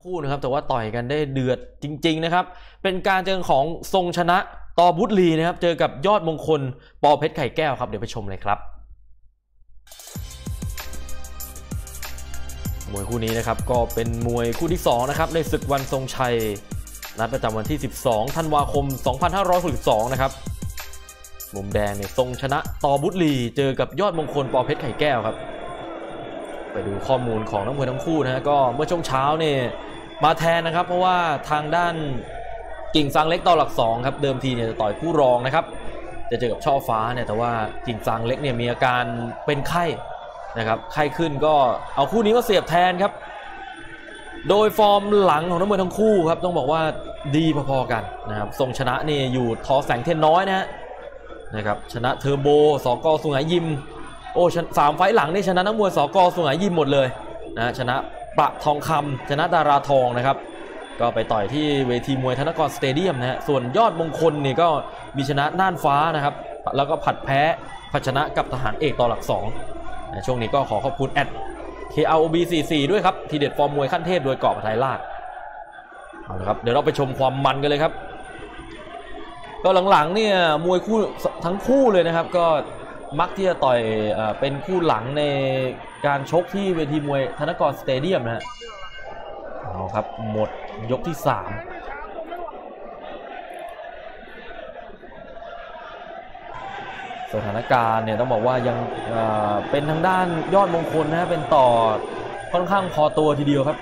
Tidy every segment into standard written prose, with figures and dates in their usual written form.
คู่นะครับแต่ว่าต่อยกันได้เดือดจริงๆนะครับเป็นการเจอของทรงชนะตอบุตรีนะครับเจอกับยอดมงคลปอเพชรไข่แก้วครับเดี๋ยวไปชมเลยครับมวยคู่นี้นะครับก็เป็นมวยคู่ที่2นะครับในศึกวันทรงชัยนัดประจำวันที่12ธันวาคม2562นะครับมุมแดงเนี่ยทรงชนะตอบุตรีเจอกับยอดมงคลปอเพชรไข่แก้วครับไปดูข้อมูลของนักมวยทั้งคู่นะฮะก็เมื่อช่วงเช้าเนี่ยมาแทนนะครับเพราะว่าทางด้านกิ่งซางเล็กต่อหลัก2ครับเดิมทีเนี่ยจะต่อยคู่รองนะครับจะเจอกับช่อฟ้าเนี่ยแต่ว่ากิ่งซางเล็กเนี่ยมีอาการเป็นไข้นะครับไข้ขึ้นก็เอาคู่นี้มาเสียบแทนครับโดยฟอร์มหลังของนักมวยทั้งคู่ครับต้องบอกว่าดีพอๆกันนะครับทรงชนะนี่อยู่ทอแสงเทียนน้อยนะครับชนะเทอร์โบสก.สุไหงยิมโอ้3 ไฟต์หลังนี่ชนะนักมวยสก.สุไหงยิมหมดเลยนะชนะประทองคำชนะดาราทองนะครับก็ไปต่อยที่เวทีมวยธนกรสเตเดียมนะฮะส่วนยอดมงคลนี่ก็มีชนะน่านฟ้านะครับแล้วก็ผัดแพ้ผัดชนะกับทหารเอกต่อหลัก2นะช่วงนี้ก็ขอขอบคุณKROB44 ด้วยครับทีเด็ดฟอร์มมวยขั้นเทพโดยกอบไทยราชเอาละครับเดี๋ยวเราไปชมความมันกันเลยครับก็หลังๆเนี่ยมวยคู่ทั้งคู่เลยนะครับก็มักที่จะต่อยเป็นคู่หลังในการชกที่เวทีมวยธนกรสเตเดียมนะฮะเอาครับหมดยกที่3สถานการณ์เนี่ยต้องบอกว่ายังเป็นทางด้านยอดมงคลนะเป็นต่อค่อนข้างพอตัวทีเดียวครับ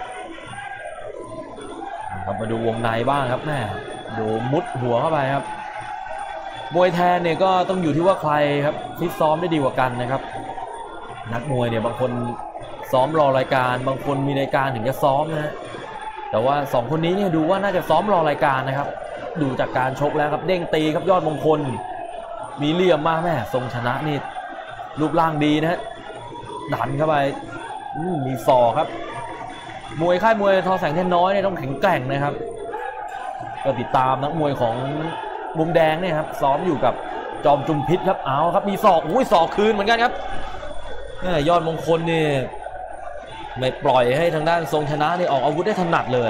มาดูวงในบ้างครับแม่ดูมุดหัวเข้าไปครับมวยแทนเนี่ยก็ต้องอยู่ที่ว่าใครครับฟิตซ้อมได้ดีกว่ากันนะครับนักมวยเนี่ยบางคนซ้อมรอรายการบางคนมีรายการถึงจะซ้อมนะแต่ว่า2คนนี้เนี่ยดูว่าน่าจะซ้อมรอรายการนะครับดูจากการชกแล้วครับเด้งตีครับยอดมงคลมีเหลี่ยมมากแม่ทรงชนะนี่รูปร่างดีนะฮะดันเข้าไปมีศอกครับมวยค่ายมวยทอแสงเทียนน้อยเนี่ยต้องแข็งแกร่งนะครับก็ติดตามนักมวยของมุมแดงเนี่ยครับซ้อมอยู่กับจอมจุมพิษครับเอาครับมีศอกศอกคืนเหมือนกันครับยอดมงคลนี่ไม่ปล่อยให้ทางด้านทรงชนะนี่ออกอาวุธได้ถนัดเล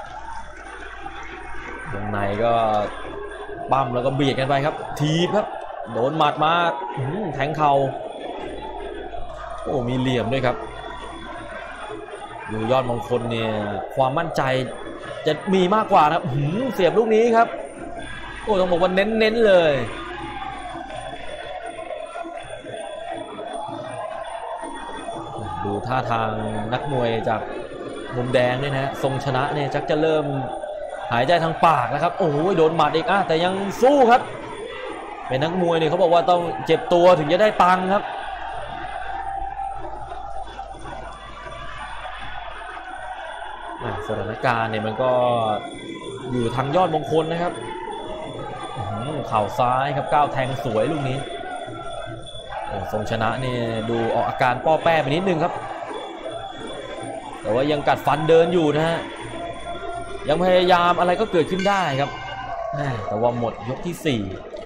ยวงในก็ปั้มแล้วก็เบียดกันไปครับทีบครับโดนหมัดมาแทงเข่าโอ้มีเหลี่ยมด้วยครับดูยอดมงคลเนี่ยความมั่นใจจะมีมากกว่านะครับเสียบลูกนี้ครับโอ้ต้องบอกว่าเน้นเลยดูท่าทางนักมวยจากมุมแดงเนี่ยนะทรงชนะเนี่ยจักจะเริ่มหายใจทางปากนะครับโอ้โหโดนหมัดอีกแต่ยังสู้ครับเป็นนักมวยเนี่ยเขาบอกว่าต้องเจ็บตัวถึงจะได้ตังค์ครับสถานการณ์เนี่ยมันก็อยู่ทางยอดมงคลนะครับเข่าซ้ายครับก้าวแทงสวยลูกนี้ทรงชนะนี่ดูออกอาการป้อแป้ไปนิดนึงครับแต่ว่ายังกัดฟันเดินอยู่นะฮะยังพยายามอะไรก็เกิดขึ้นได้ครับแต่ว่าหมดยกที่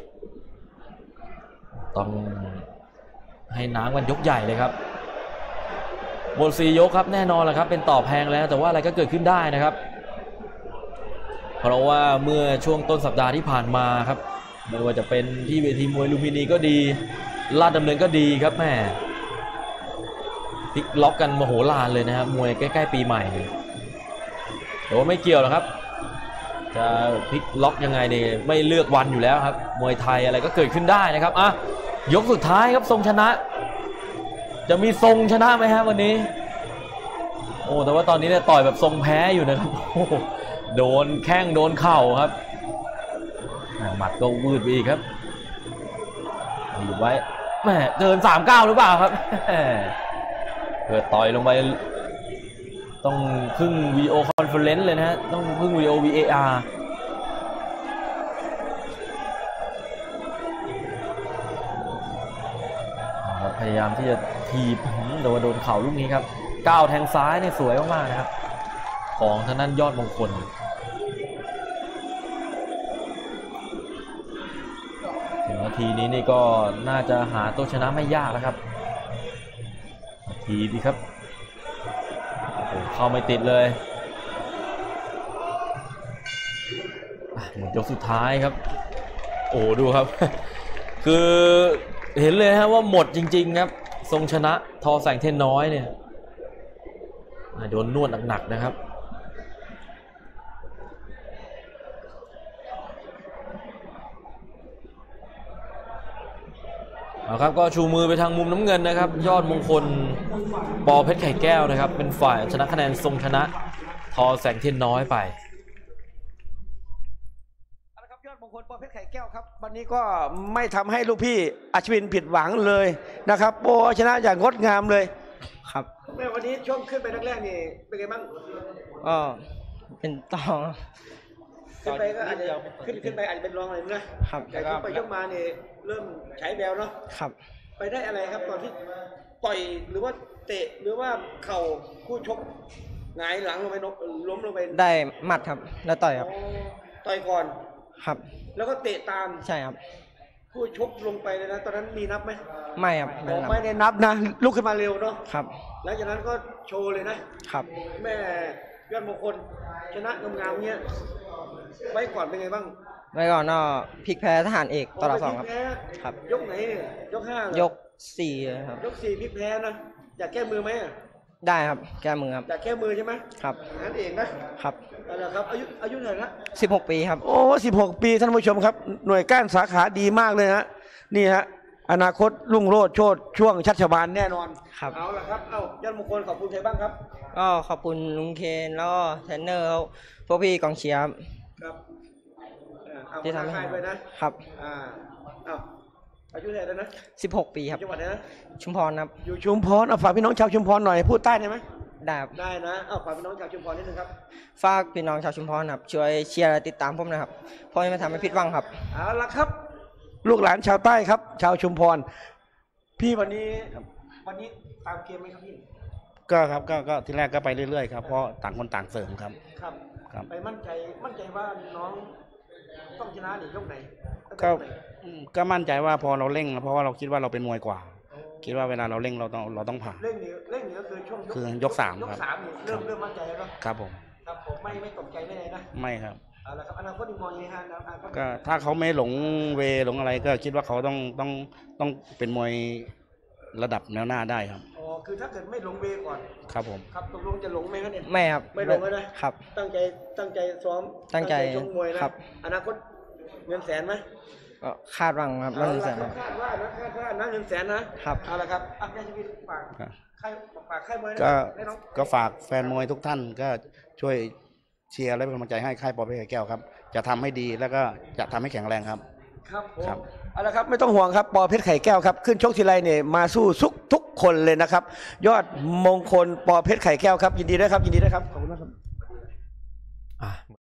4ต้องให้น้ำกันยกใหญ่เลยครับหมด4 ยกครับแน่นอนแหละครับเป็นต่อแพงแล้วแต่ว่าอะไรก็เกิดขึ้นได้นะครับเพราะว่าเมื่อช่วงต้นสัปดาห์ที่ผ่านมาครับไม่ว่าจะเป็นที่เวทีมวยลุมพินีก็ดีลาดดำเนินก็ดีครับแม่พลิกล็อกกันมโหฬารเลยนะครับมวยใกล้ๆปีใหม่แต่ว่าไม่เกี่ยวหรอกครับจะพลิกล็อกยังไงเนี่ยไม่เลือกวันอยู่แล้วครับมวยไทยอะไรก็เกิดขึ้นได้นะครับยกสุดท้ายครับทรงชนะจะมีทรงชนะไหมฮะวันนี้โอ้แต่ว่าตอนนี้เนี่ยต่อยแบบทรงแพ้อยู่นะครับโดนแข้งโดนเข่าครับหมัดก็วืดไปอีกครับหยุดไว้แม่เกิน39หรือเปล่าครับเกิดต่อยลงไปต้องพึ่งวีดีโอคอนเฟอเรนซ์เลยนะฮะต้องพึ่งวีดีโอ VAR พยายามที่จะถีบโดนเข่าลูกนี้ครับก้าวแทงซ้ายเนี่ยสวยมากๆนะครับของทางด้านยอดมงคลนาทีนี้นี่ก็น่าจะหาตัวชนะไม่ยากแล้วครับนาทีดีครับเข้าไม่ติดเลยหมดยกสุดท้ายครับโอ้ดูครับ คือเห็นเลยฮะว่าหมดจริงๆครับทรงชนะทอแสงเทียนน้อยเนี่ยโดนนวดหนักๆนะครับเอาครับก็ชูมือไปทางมุมน้ำเงินนะครับยอดมงคลปอเพชรไข่แก้วนะครับเป็นฝ่ายชนะคะแนนทรงชนะทอแสงเทียนน้อยไปครับยอดมงคลปอเพชรไข่แก้วครับวันนี้ก็ไม่ทำให้ลูกพี่อัชวินผิดหวังเลยนะครับโปชนะอย่างงดงามเลยครับแม่วันนี้ช่วงขึ้นไปแรกๆนี่เป็นไงบ้างก็เป็นต่อขึ้นไปก็อาจจะขึ้นไปอาจจะเป็นรองอะไรนะครับแต่ขึ้นไปยกมาเนี่ยเริ่มใช้แววเนาะครับไปได้อะไรครับตอนที่ต่อยหรือว่าเตะหรือว่าเข่าคู่ชกหงายหลังลงไปล้มลงไปได้หมัดครับแล้วต่อยครับต่อยก่อนครับแล้วก็เตะตามใช่ครับคู่ชกลงไปเลยนะตอนนั้นมีนับไหมไม่ครับไม่ได้นับนะลุกขึ้นมาเร็วเนาะครับหลังจากนั้นก็โชว์เลยนะครับแม่ยอดมงคลชนะงามๆเงี้ยไว้ก่อนเป็นไงบ้างไว้ก่อนก็พลิกแพ้ทหารเอกต่อ2ครับยกไหนยก5 ยก4ครับยก4พลิกแพ้นะอยากแก้มือไหมได้ครับแก้มือครับอยากแก้มือใช่ไหมครับนั่นเองนะครับนั่นแหละครับอายุเท่าไหร่นะ 16 ปีครับโอ้16 ปีท่านผู้ชมครับหน่วยก้านสาขาดีมากเลยฮะนี่ฮะอนาคตรุ่งโรจน์โชติช่วงชัชวาลแน่นอนครับเอาละครับยอดมงคลขอบคุณใครบ้างครับก็ขอบคุณลุงเคนแล้วก็เทรนเนอร์พวกพี่กองเชียร์ครับที่ทำให้ด้วยนะครับอายุเท่าไหร่นะ 16 ปีครับจังหวัดไหนนะชุมพรครับอยู่ชุมพรฝากพี่น้องชาวชุมพรหน่อยพูดใต้ได้ไหมได้ครับได้นะฝากพี่น้องชาวชุมพรนิดนึงครับฝากพี่น้องชาวชุมพรครับช่วยเชียร์ติดตามผมนะครับเพราะไม่ทำให้ผิดหวังครับเอาละครับลูกหลานชาวใต้ครับชาวชุมพรพี่วันนี้ตามเกมไหมครับพี่ก็ครับก็ที่แรกก็ไปเรื่อยๆครับเพราะต่างคนต่างเสริมครับครับไปมั่นใจว่าน้องต้องชนะหรือยกไหนก็มั่นใจว่าพอเราเร่งเพราะว่าเราคิดว่าเราเป็นมวยกว่าคิดว่าเวลาเราเร่งเราต้องผ่านเร่งนี่ก็คือช่วงยก3ครับเริ่มมั่นใจแล้วครับผมไม่ตกใจไม่เลยนะไม่ครับแล้วครับอนาคตมองยังไงฮะก็ถ้าเขาไม่หลงหลงอะไรก็คิดว่าเขาต้องเป็นมวยระดับแนวหน้าได้ครับคือถ้าเกิดไม่ลงเวก่อนครับผมครับตกลงจะลงไหมครับเนี่ยไม่ครับไม่ลงเลยนะครับตั้งใจซ้อมตั้งใจชกมวยนะครับอนาคตเงินแสนไหมก็คาดหวังครับเงินแสนคาดว่านะเงินแสนนะครับเอาละครับแม่ชีวิตฝากค่ายมวยก็ฝากแฟนมวยทุกท่านก็ช่วยเชียร์และเป็นกำลังใจให้ค่ายปอเพชรไข่แก้วครับจะทำให้ดีแล้วก็จะทำให้แข็งแรงครับครับเอาละครับไม่ต้องห่วงครับปอเพชรไข่แก้วครับขึ้นชกทีไรเนี่ยมาสู้ทุกคนเลยนะครับยอดมงคลปอเพชรไข่แก้วครับยินดีด้วยครับขอบคุณมากครับ